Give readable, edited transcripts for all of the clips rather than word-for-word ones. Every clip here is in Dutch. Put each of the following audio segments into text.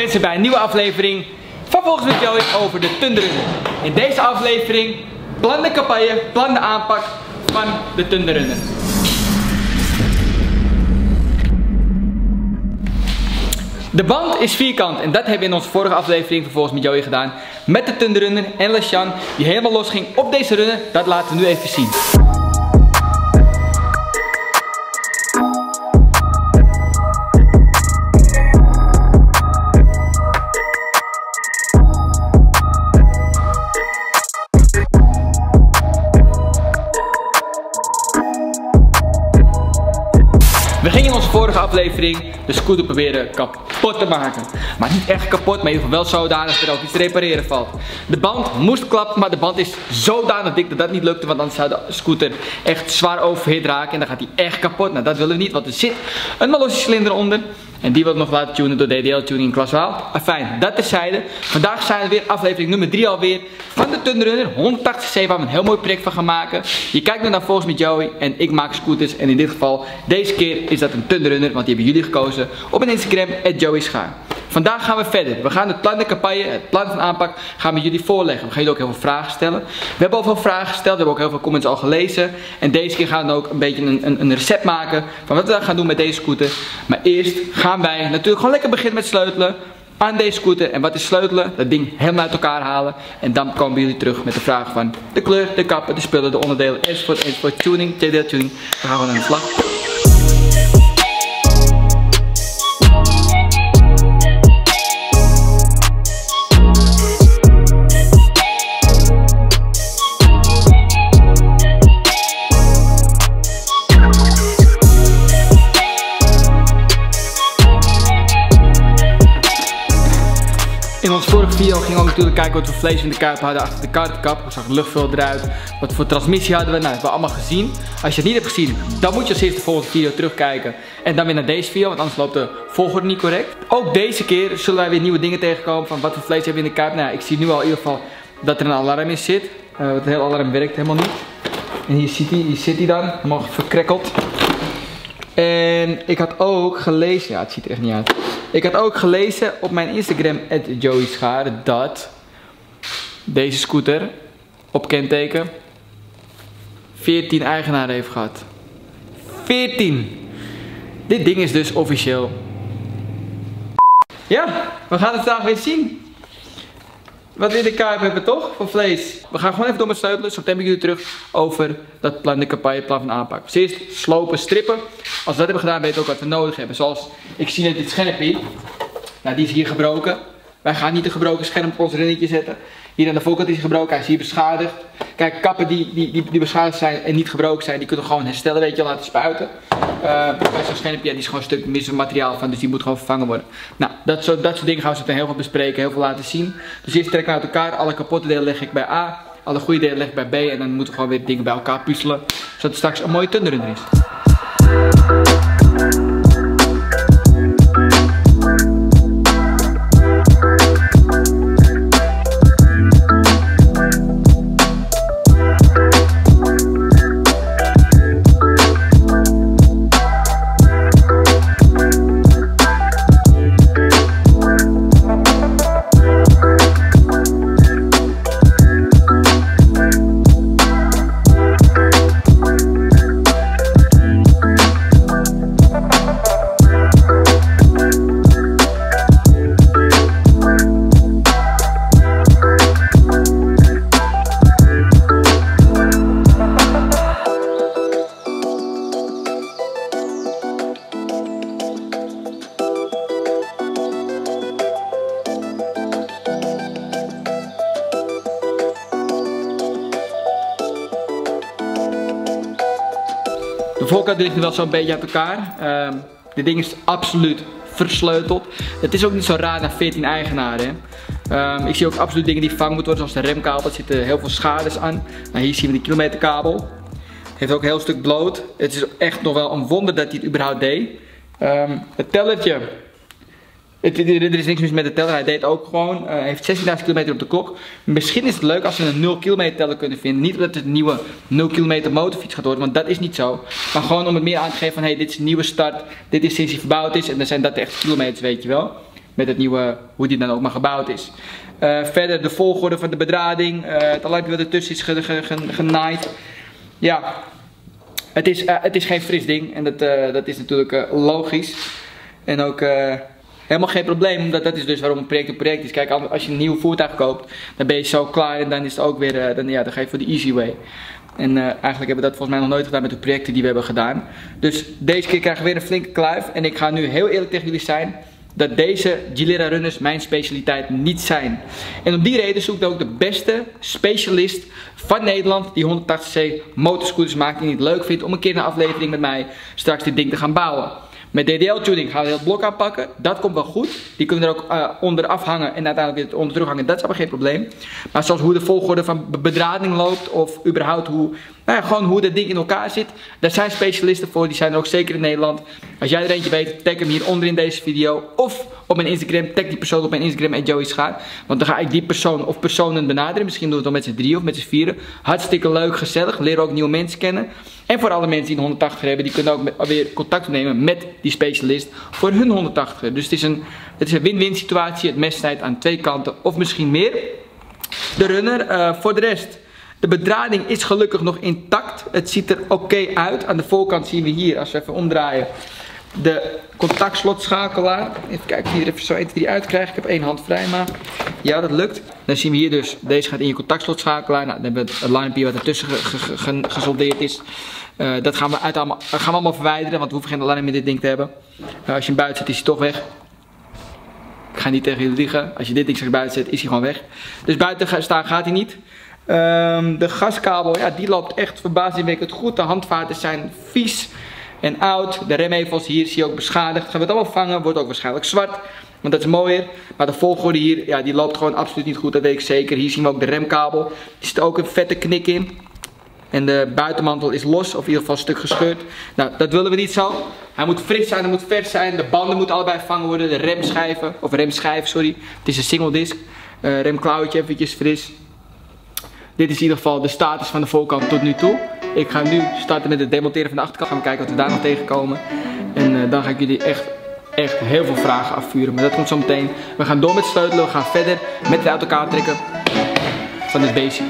mensen bij een nieuwe aflevering van Volgens met Joey over de Thunderrunner. In deze aflevering plan de campagne, plan de aanpak van de Thunderrunner. De band is vierkant en dat hebben we in onze vorige aflevering van Volgens met Joey gedaan. Met de Thunderrunner en Lashan die helemaal los ging op deze runner. Dat laten we nu even zien. We gingen in onze vorige aflevering de scooter proberen kapot te maken. Maar niet echt kapot, maar in ieder geval wel zodanig dat er ook iets te repareren valt. De band moest klappen, maar de band is zodanig dik dat dat niet lukte. Want dan zou de scooter echt zwaar overhit raken en dan gaat hij echt kapot. Nou, dat willen we niet, want er zit een losse cilinder onder. En die wil ik nog laten tunen door DDL-tuning in klas Waal. Fijn, dat terzijde. Vandaag zijn we weer aflevering nummer 3 alweer van de Thunderrunner. 180cc waar we een heel mooi project van gaan maken. Je kijkt nu naar Volgens met Joey en ik maak scooters. En in dit geval, deze keer is dat een Thunderrunner, want die hebben jullie gekozen op mijn Instagram, @JoeySchaar. Vandaag gaan we verder. We gaan het plan de campagne, het plan van aanpak, gaan we jullie voorleggen. We gaan jullie ook heel veel vragen stellen. We hebben al veel vragen gesteld, we hebben ook heel veel comments al gelezen. En deze keer gaan we ook een beetje een recept maken van wat we dan gaan doen met deze scooter. Maar eerst gaan wij natuurlijk gewoon lekker beginnen met sleutelen aan deze scooter. En wat is sleutelen? Dat ding helemaal uit elkaar halen. En dan komen jullie terug met de vragen van de kleur, de kappen, de spullen, de onderdelen, enzovoort, tuning, DDL-tuning. We gaan gewoon aan de slag. In onze vorige video gingen we ook natuurlijk kijken wat voor vlees we in de kuip hadden achter de kartenkap. We zagen luchtfilter eruit. Wat voor transmissie hadden we? Nou, dat hebben we allemaal gezien. Als je het niet hebt gezien, dan moet je als eerste de volgende video terugkijken. En dan weer naar deze video, want anders loopt de volgorde niet correct. Ook deze keer zullen wij weer nieuwe dingen tegenkomen van wat voor vlees hebben we in de kuip. Nou, ik zie nu al in ieder geval dat er een alarm in zit. Het hele alarm werkt helemaal niet. En hier zit hij dan, helemaal verkrekkeld. En ik had ook gelezen, ja het ziet er echt niet uit. Ik had ook gelezen op mijn Instagram @JoeySchaar dat deze scooter op kenteken 14 eigenaren heeft gehad. 14! Dit ding is dus officieel. Ja, we gaan het vandaag weer zien. Wat we in de kuip hebben toch, voor vlees. We gaan gewoon even door met sleutelen, zo neem ik jullie terug over dat plan de campagne, plan van aanpak. Dus eerst slopen, strippen. Als we dat hebben gedaan, weet je ook wat we nodig hebben. Zoals, ik zie net dit schermpje. Nou, die is hier gebroken. Wij gaan niet een gebroken scherm op ons rennetje zetten. Hier aan de voorkant is hij gebroken, hij is hier beschadigd. Kijk, kappen die beschadigd zijn en niet gebroken zijn, die kunnen we gewoon herstellen, weet je, laten spuiten. Bij zo'n schermpje, ja, die is gewoon een stuk minder materiaal van, dus die moet gewoon vervangen worden. Nou, dat soort dingen gaan we zo heel veel bespreken, heel veel laten zien. Dus eerst trekken we uit elkaar, alle kapotte delen leg ik bij A, alle goede delen leg ik bij B en dan moeten we gewoon weer dingen bij elkaar puzzelen, zodat er straks een mooie Thunderrunner is. De voorkant ligt nu wel zo'n beetje uit elkaar. Dit ding is absoluut versleuteld. Het is ook niet zo raar naar 14 eigenaren. Ik zie ook absoluut dingen die vervangen moeten worden, zoals de remkabel. Er zitten heel veel schades aan. Nou, hier zien we die kilometerkabel. Het heeft ook een heel stuk bloot. Het is echt nog wel een wonder dat hij het überhaupt deed. Het tellertje. Er is niks mis met de teller, hij deed ook gewoon. Hij heeft 16.000 kilometer op de klok. Misschien is het leuk als we een 0 kilometer teller kunnen vinden. Niet omdat het een nieuwe 0 kilometer motorfiets gaat worden, want dat is niet zo. Maar gewoon om het meer aan te geven van hey, dit is een nieuwe start. Dit is sinds hij verbouwd is en dan zijn dat echt kilometers, weet je wel. Met het nieuwe, hoe die dan ook maar gebouwd is. Verder de volgorde van de bedrading. Het lampje wat ertussen is genaaid. Ja, het is geen fris ding. En dat is natuurlijk logisch. En ook helemaal geen probleem. Omdat dat is dus waarom een project een project is. Kijk, als je een nieuw voertuig koopt, dan ben je zo klaar. En dan is het ook weer, dan ga je voor de easy way. En eigenlijk hebben we dat volgens mij nog nooit gedaan met de projecten die we hebben gedaan. Dus deze keer krijgen we weer een flinke kluif. En ik ga nu heel eerlijk tegen jullie zijn. Dat deze Gilera runners mijn specialiteit niet zijn. En om die reden zoek ik ook de beste specialist van Nederland die 180cc motorscooters maakt en die het leuk vindt om een keer een aflevering met mij straks dit ding te gaan bouwen. Met DDL tuning gaan we het blok aanpakken. Dat komt wel goed. Die kunnen we er ook onderaf hangen en uiteindelijk weer onder terug hangen. Dat is allemaal geen probleem. Maar zoals hoe de volgorde van bedrading loopt of überhaupt hoe, gewoon hoe dat ding in elkaar zit. Daar zijn specialisten voor. Die zijn er ook zeker in Nederland. Als jij er eentje weet, tag hem hieronder in deze video. Of op mijn Instagram. Tag die persoon op mijn Instagram @joeyschaar. Want dan ga ik die persoon of personen benaderen. Misschien doen we het dan met z'n 3 of met z'n 4. Hartstikke leuk, gezellig. Leren ook nieuwe mensen kennen. En voor alle mensen die een 180 hebben, die kunnen ook weer contact opnemen met die specialist voor hun 180. Dus het is een win-win situatie. Het mes snijdt aan 2 kanten of misschien meer. De runner, voor de rest, de bedrading is gelukkig nog intact. Het ziet er oké uit. Aan de voorkant zien we hier, als we even omdraaien, de contactslotschakelaar. Even kijken of ik hier even zo 1, 2, 3 uitkrijg. Ik heb 1 hand vrij, maar ja, dat lukt. Dan zien we hier dus, deze gaat in je contactslotschakelaar. Nou, dan hebben we het lampje wat ertussen gesoldeerd is. Dat gaan we allemaal verwijderen, want we hoeven geen alarm in dit ding te hebben. Als je hem buiten zet, is hij toch weg. Ik ga niet tegen jullie liegen. Als je dit ding straks buiten zet, is hij gewoon weg. Dus buiten staan gaat hij niet. De gaskabel, ja, die loopt echt verbazingwekkend goed. De handvaten zijn vies en oud. De remhevels hier zie je ook beschadigd. Gaan we het allemaal vangen, wordt ook waarschijnlijk zwart. Want dat is mooier. Maar de volgorde hier, ja, die loopt gewoon absoluut niet goed. Dat weet ik zeker. Hier zien we ook de remkabel. Er zit ook een vette knik in. En de buitenmantel is los, of in ieder geval een stuk gescheurd. Nou, dat willen we niet zo. Hij moet fris zijn, hij moet vers zijn. De banden moeten allebei vervangen worden. De remschijf, sorry. Het is een single disc. Remklauwtje eventjes fris. Dit is in ieder geval de status van de voorkant tot nu toe. Ik ga nu starten met het demonteren van de achterkant. Gaan we kijken wat we daar nog tegenkomen. En dan ga ik jullie echt heel veel vragen afvuren. Maar dat komt zo meteen. We gaan door met sleutelen. We gaan verder met het uit elkaar trekken van het beestje.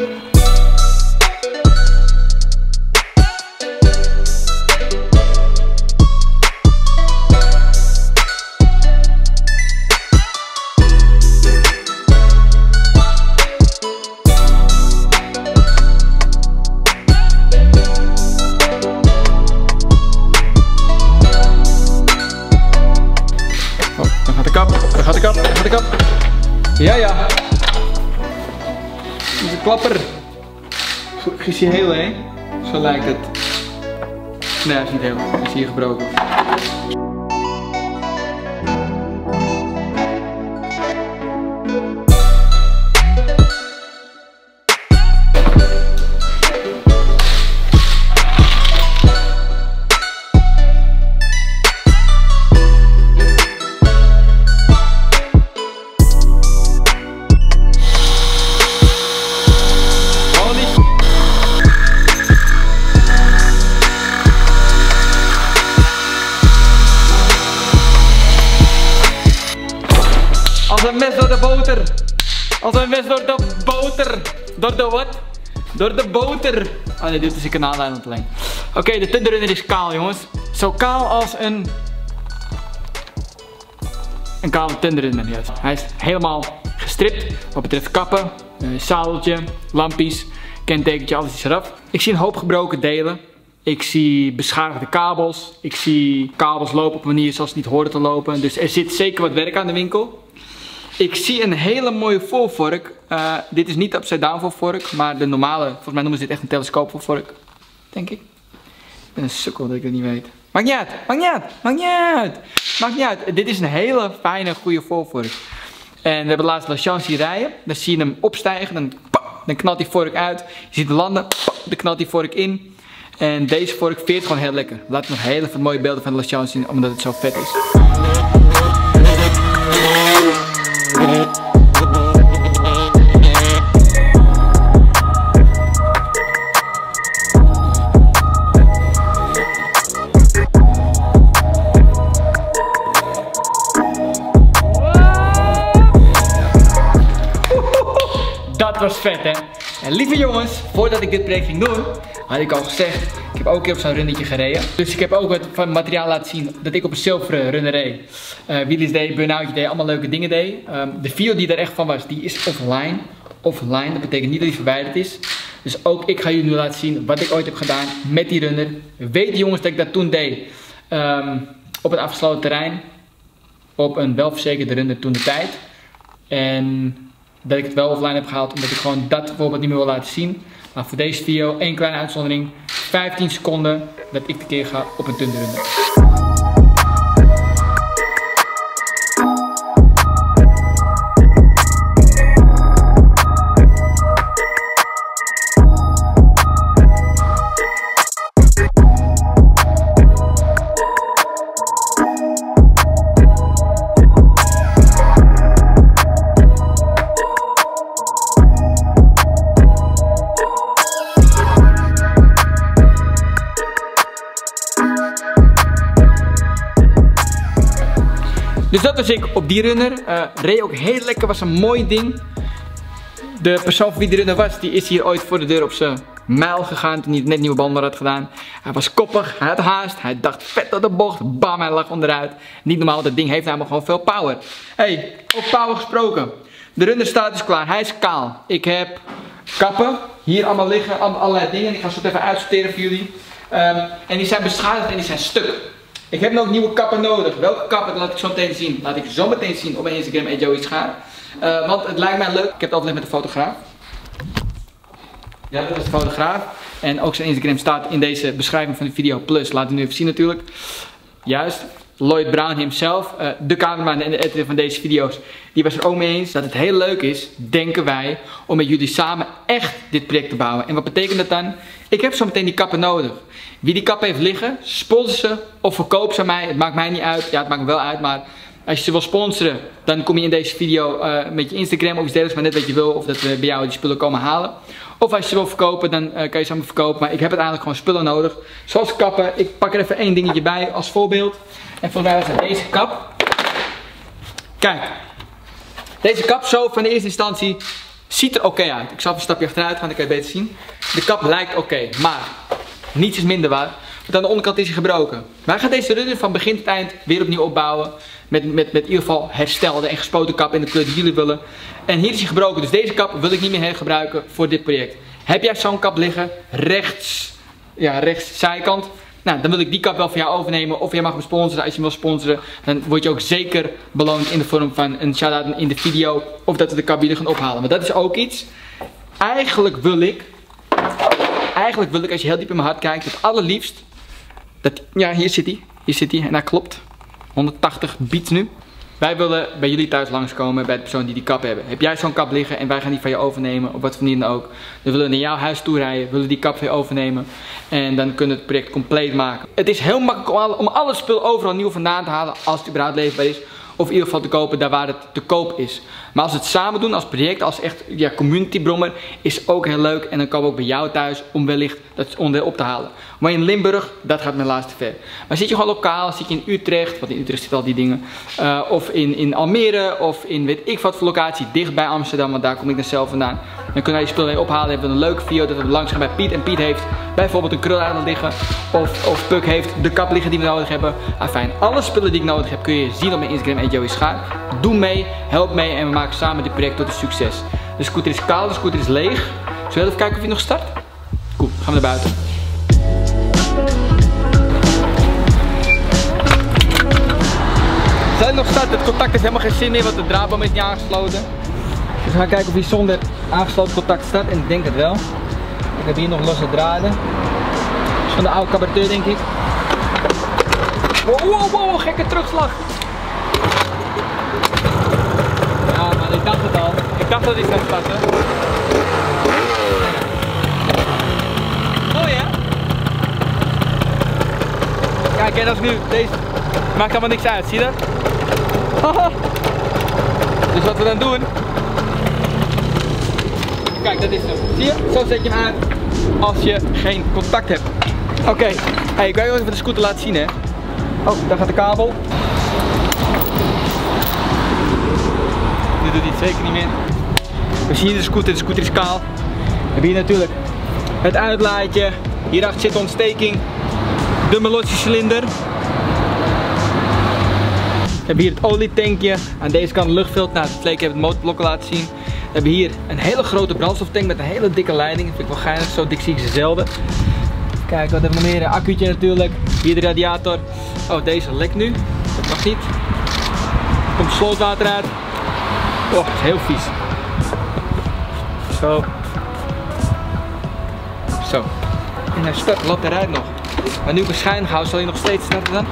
Ja. Dat is een klapper. Is hij heel, hè? Zo lijkt het. Nee, hij is niet heel. Hij is hier gebroken. Als een mes door de boter. Als een mes door de boter. Door de wat? Door de boter. Oh nee, dit is een kanaalijn aan het lijn. Oké, de Thunderrunner is kaal, jongens. Zo kaal als een kale Thunderrunner, juist. Hij is helemaal gestript wat betreft kappen, zadeltje, lampies, kentekentje, alles is eraf. Ik zie een hoop gebroken delen. Ik zie beschadigde kabels. Ik zie kabels lopen op een manier zoals het niet hoorden te lopen. Dus er zit zeker wat werk aan de winkel. Ik zie een hele mooie voorvork. Dit is niet de upside down voorvork, maar de normale, volgens mij noemen ze dit echt een telescoop voorvork. Denk ik. Ik ben een sukkel dat ik dat niet weet. Maakt niet uit, maakt niet uit, maakt niet uit. Maakt niet uit. Dit is een hele fijne, goede voorvork. En we hebben laatst Lachance hier rijden. Dan zie je hem opstijgen, dan knalt die vork uit. Je ziet hem landen, dan knalt die vork in. En deze vork veert gewoon heel lekker. Laat me nog hele mooie beelden van de Lachance zien, omdat het zo vet is. vet hè? En lieve jongens, voordat ik dit project ging doen, had ik al gezegd, ik heb ook een keer op zo'n runnetje gereden. Dus ik heb ook wat van materiaal laten zien dat ik op een zilveren runner reed. Wheelies deed, burn-outje deed, allemaal leuke dingen deed. De video die er echt van was, die is offline. Offline, dat betekent niet dat die verwijderd is. Dus ook ik ga jullie nu laten zien wat ik ooit heb gedaan met die runner. Weet jongens dat ik dat toen deed op een afgesloten terrein. Op een welverzekerde runner toen de tijd. En dat ik het wel offline heb gehaald omdat ik gewoon dat bijvoorbeeld niet meer wil laten zien. Maar voor deze video één kleine uitzondering. 15 seconden dat ik tekeer ga op een tundrunner. Dus dat was ik op die runner. Reed ook heel lekker, was een mooi ding. De persoon voor wie de runner was, die is hier ooit voor de deur op zijn mijl gegaan toen hij net nieuwe banden had gedaan. Hij was koppig, hij had haast, hij dacht vet op de bocht, bam, hij lag onderuit. Niet normaal, dat ding heeft namelijk gewoon veel power. Hey, over power gesproken. De runner staat dus klaar, hij is kaal. Ik heb kappen, hier allemaal liggen, allerlei dingen. Ik ga zo even uitsorteren voor jullie. En die zijn beschadigd en die zijn stuk. Ik heb nog nieuwe kappen nodig. Welke kappen, dat laat ik zo meteen zien. Laat ik zo meteen zien op mijn Instagram, @joeyschaar. Want het lijkt mij leuk. Ik heb het altijd met de fotograaf. Ja, dat is de fotograaf. En ook zijn Instagram staat in deze beschrijving van de video. Plus, laat het nu even zien natuurlijk. Juist. Lloyd Brown himself, de cameraman en de editor van deze video's, die was er ook mee eens dat het heel leuk is, denken wij, om met jullie samen echt dit project te bouwen. En wat betekent dat dan? Ik heb zo meteen die kappen nodig. Wie die kappen heeft liggen, sponsor ze of verkoop ze aan mij. Het maakt mij niet uit. Ja, het maakt me wel uit, maar als je ze wil sponsoren, dan kom je in deze video met je Instagram of iets dergelijks, maar net wat je wil, of dat we bij jou die spullen komen halen. Of als je ze wil verkopen, dan kan je ze allemaal verkopen. Maar ik heb uiteindelijk gewoon spullen nodig. Zoals kappen. Ik pak er even één dingetje bij als voorbeeld. En volgens mij was het deze kap. Kijk. Deze kap zo van de eerste instantie ziet er oké uit. Ik zal even een stapje achteruit gaan, dan kan je beter zien. De kap lijkt oké, maar niets is minder waar. Want aan de onderkant is hij gebroken. Wij gaan deze runner van begin tot eind weer opnieuw opbouwen. Met in ieder geval herstelde en gespoten kap in de kleur die jullie willen. En hier is hij gebroken, dus deze kap wil ik niet meer hergebruiken voor dit project. Heb jij zo'n kap liggen, rechts zijkant? Nou, dan wil ik die kap wel voor jou overnemen. Of jij mag me sponsoren. Als je me wil sponsoren, dan word je ook zeker beloond in de vorm van een shout-out in de video. Of dat we de kap hier gaan ophalen. Maar dat is ook iets. Eigenlijk wil ik, als je heel diep in mijn hart kijkt, het allerliefst. Ja, hier zit hij. Hier zit hij. En dat klopt. 180 beats nu. Wij willen bij jullie thuis langskomen bij de persoon die kap hebben. Heb jij zo'n kap liggen en wij gaan die van je overnemen, op wat voor manier dan ook. Dan willen we naar jouw huis toe rijden, willen die kap van je overnemen. En dan kunnen we het project compleet maken. Het is heel makkelijk om alle spul overal nieuw vandaan te halen als het überhaupt leefbaar is. Of in ieder geval te kopen daar waar het te koop is. Maar als we het samen doen als project, als echt community brommer, is ook heel leuk. En dan komen we ook bij jou thuis om wellicht dat onderdeel op te halen. Maar in Limburg, dat gaat me helaas te ver. Maar zit je gewoon lokaal, zit je in Utrecht, want in Utrecht zitten al die dingen. Of in Almere, of in weet ik wat voor locatie, dicht bij Amsterdam, want daar kom ik dan zelf vandaan. Dan kunnen wij die spullen mee ophalen. Hebben we een leuke video dat we langs gaan bij Piet. En Piet heeft bijvoorbeeld een kruleiland liggen. Of Puk heeft de kap liggen die we nodig hebben. Fijn, alle spullen die ik nodig heb kun je zien op mijn Instagram @joeyschaar. Doe mee, help mee en we maken samen dit project tot een succes. De scooter is kaal, de scooter is leeg. Zullen we even kijken of hij nog start? Cool, gaan we naar buiten. Zal hij nog starten? Het contact heeft helemaal geen zin meer, want de draadboom is niet aangesloten. Dus we gaan kijken of hij zonder aangesloten contact start en ik denk het wel. Ik heb hier nog losse draden. Dat is van de oude carburateur denk ik. Wow, gekke terugslag. Ja man, ik dacht het al. Ik dacht dat hij zou starten. Mooi hè? Kijk, en dat is nu deze. Maakt allemaal niks uit, zie je dat? Dus wat we dan doen. Kijk, dat is hem. Zie je? Zo zet je hem aan als je geen contact hebt. Oké, hey, ik wil je even de scooter laten zien hè. Oh, daar gaat de kabel. Nu doet hij het zeker niet meer. We zien hier de scooter is kaal. We hebben hier natuurlijk het uitlaatje. Hierachter zit de ontsteking. De melosse cilinder. We hebben hier het olietankje. Aan deze kant luchtfilter. Nou, het verleden heb ik het motorblokken laten zien. We hebben hier een hele grote brandstoftank met een hele dikke leiding. Dat vind ik wel geinig, zo dik zie ik ze zelden. Kijk, wat hebben we nog meer? Een accu'tje natuurlijk. Hier de radiator. Oh, deze lekt nu. Dat mag niet. Er komt slootwater uit. Oh, het is heel vies. Zo. Zo. En hij start, loopt eruit nog. Maar nu ik waarschijnlijk hou, zal hij nog steeds starten dan?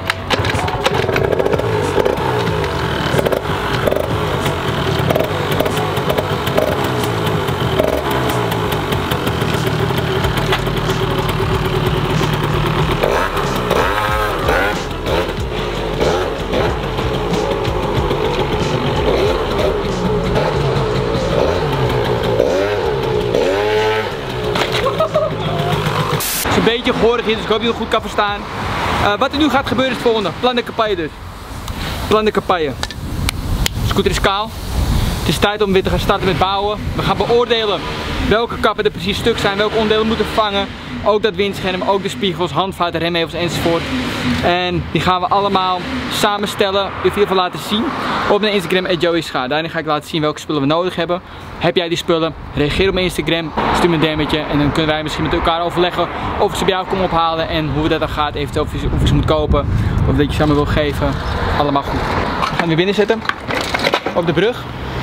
Een beetje gehoorig hier, dus ik hoop dat je het goed kan verstaan. Wat er nu gaat gebeuren is het volgende. Plan de campagne dus. Plan de campagne. De scooter is kaal. Het is tijd om weer te gaan starten met bouwen. We gaan beoordelen welke kappen er precies stuk zijn, welke onderdelen moeten vervangen. Ook dat windscherm, ook de spiegels, handvaten, remhevels enzovoort. En die gaan we allemaal samenstellen, in ieder geval laten zien op mijn Instagram @joeyscha. Daarin ga ik laten zien welke spullen we nodig hebben. Heb jij die spullen? Reageer op mijn Instagram, stuur me een DM'tje en dan kunnen wij misschien met elkaar overleggen of ik ze bij jou kom ophalen en hoe dat dan gaat, eventueel of je ze moet kopen of dat je ze aan me wil geven. Allemaal goed. We gaan weer binnen zetten op de brug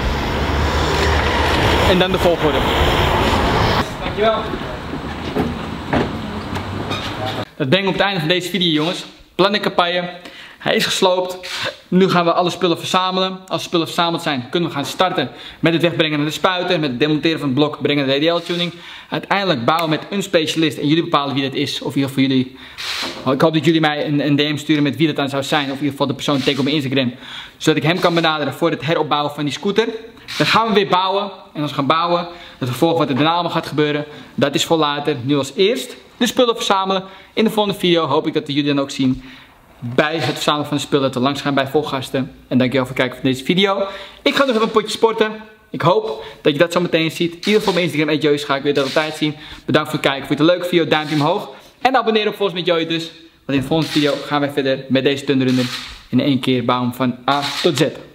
en dan de volgorde. Dankjewel. Dat brengt op het einde van deze video, jongens. Plan de campagne. Hij is gesloopt. Nu gaan we alle spullen verzamelen. Als de spullen verzameld zijn, kunnen we gaan starten met het wegbrengen naar de spuiter, met het demonteren van het blok, brengen naar de DDL-tuning. Uiteindelijk bouwen met een specialist en jullie bepalen wie dat is. Of in ieder geval jullie. Ik hoop dat jullie mij een DM sturen met wie dat dan zou zijn. Of in ieder geval de persoon teken op mijn Instagram. Zodat ik hem kan benaderen voor het heropbouwen van die scooter. Dan gaan we weer bouwen. En als we gaan bouwen, het vervolg wat er daarna allemaal gaat gebeuren, dat is voor later. Nu als eerst de spullen verzamelen. In de volgende video hoop ik dat jullie dan ook zien bij het verzamelen van de spullen te langs gaan bij volgasten. En dankjewel voor het kijken van deze video. Ik ga nog even een potje sporten. Ik hoop dat je dat zo meteen ziet. In ieder geval op mijn Instagram @joeyscha. Ik wil dat altijd zien. Bedankt voor het kijken. Vond je het een leuke video? Duimpje omhoog. En abonneer op Volgens met Joey dus. Want in de volgende video gaan wij verder met deze tunrunner in één keer bouwen van A tot Z.